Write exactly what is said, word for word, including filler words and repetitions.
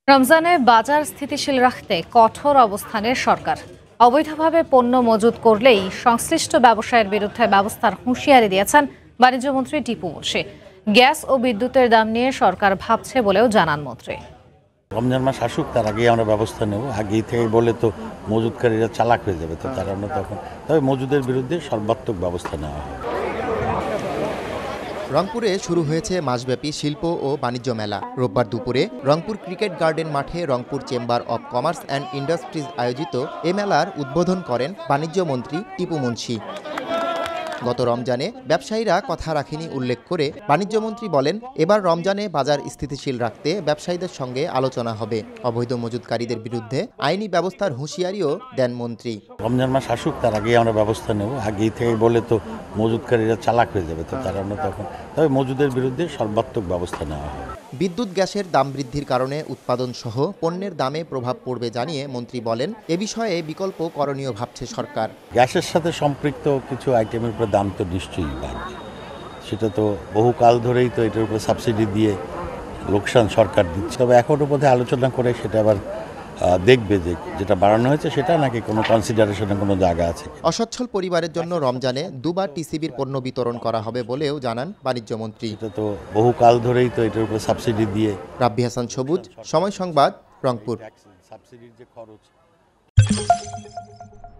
রমজানে বাজার স্থিতিশীল রাখতে কঠোর অবস্থানে সরকার। অবৈধভাবে পণ্য মজুত করলেই সংশ্লিষ্ট ব্যবসায়ের বিরুদ্ধে ব্যবস্থার হুঁশিয়ারি দিয়েছেন বাণিজ্যমন্ত্রী টিপু মুনশি। গ্যাস ও বিদ্যুতের দাম নিয়ে সরকার ভাবছে বলেও জানান মন্ত্রী। রমজান মাস আসুক, তার আগেই আমরা ব্যবস্থা নেব। আগেই থেকে বলে তো মজুতকারীরা চালাক হয়ে যাবে, তো তারা আমরা তখন তবে মজুদের বিরুদ্ধে সর্বাত্মক ব্যবস্থা নেওয়া হবে। রংপুরে শুরু হয়েছে মাসব্যাপী শিল্প ও বাণিজ্য মেলা। রোববার দুপুরে রংপুর ক্রিকেট গার্ডেন মাঠে Rangpur chamber of commerce and industries আয়োজিত এ মেলার উদ্বোধন করেন বাণিজ্য মন্ত্রী টিপু মুনশি। গত রমজানে ব্যবসায়ীরা কথা রাখেনি উল্লেখ করে বাণিজ্যমন্ত্রী বলেন, এবার রমজানে বাজার স্থিতিশীল রাখতে ব্যবসায়ীদের সঙ্গে আলোচনা হবে। অবৈধ মজুতকারীদের বিরুদ্ধে আইনি ব্যবস্থার হুঁশিয়ারিও দেন মন্ত্রী। রমজান মাস আসুক, তার আগেই আমরা ব্যবস্থা নেব। আগেই থেকে বলে তো মজুতকারীরা চালাক হয়ে যাবে, তো তারা আমরা তখন তবে মজুদের বিরুদ্ধে সর্বাত্মক ব্যবস্থা নেওয়া হবে। বিদ্যুৎ গ্যাসের দাম বৃদ্ধির কারণে উৎপাদন সহ পণ্যের দামে প্রভাব পড়বে জানিয়ে মন্ত্রী বলেন, এ বিষয়ে বিকল্প করণীয় ভাবছে সরকার। গ্যাসের সাথে সম্পৃক্ত কিছু আইটেমের উপরে দাম তো নিশ্চয়ই বাড়বে, সেটা তো বহুকাল ধরেই তো এটার উপর সাবসিডি দিয়ে লোকসান সরকার দিচ্ছে। তবে এখনও বোধহয় আলোচনা করে সেটা আবার দেখবে যে যেটা বাড়ানো হয়েছে সেটা নাকি কোনো কনসিডারেশনের কোনো জায়গা আছে। অসচ্ছল পরিবারের জন্য রমজানে দুবার টিসিবির পণ্য বিতরণ করা হবে বলেও জানান বাণিজ্যমন্ত্রী। এটা তো বহুকাল ধরেই তো এটার উপর সাবসিডি দিয়ে। রাব্বি হাসান সবুজ, সময় সংবাদ, রংপুর। সাবসিডির যে খরচ